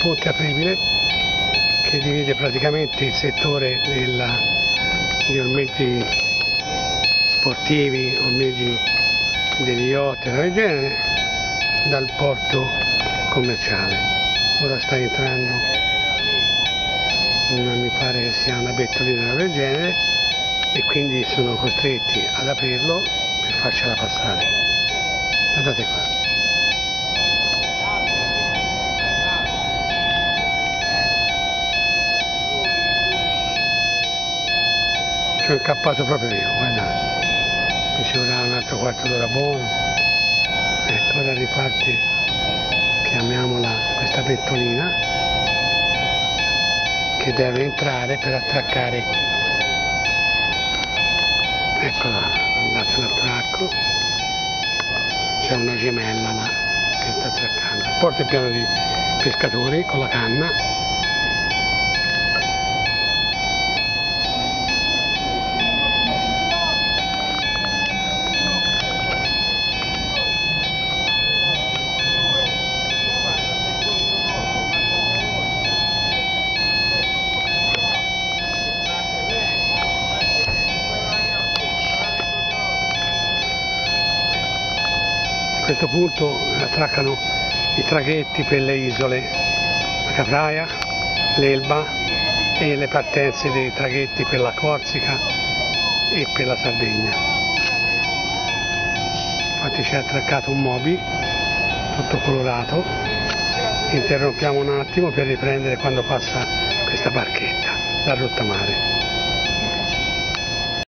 ponte apribile che divide praticamente il settore degli ormeggi sportivi, ormeggi degli yacht e del genere, dal porto commerciale. Ora sta entrando mi pare che sia una bettolina del genere e quindi sono costretti ad aprirlo per farcela passare. Guardate qua. Ci ho incappato proprio io, guardate. Mi ci vorrà un altro quarto d'ora buono. Ecco, ora riparte, chiamiamola questa bettolina, che deve entrare per attraccare. Eccola, guardate l'attracco. C'è una gemella là che sta attraccando. Il porto è pieno di pescatori con la canna. A questo punto attraccano i traghetti per le isole, la Capraia, l'Elba e le partenze dei traghetti per la Corsica e per la Sardegna. Infatti c'è attraccato un Moby tutto colorato. Interrompiamo un attimo per riprendere quando passa questa barchetta, la rotta mare.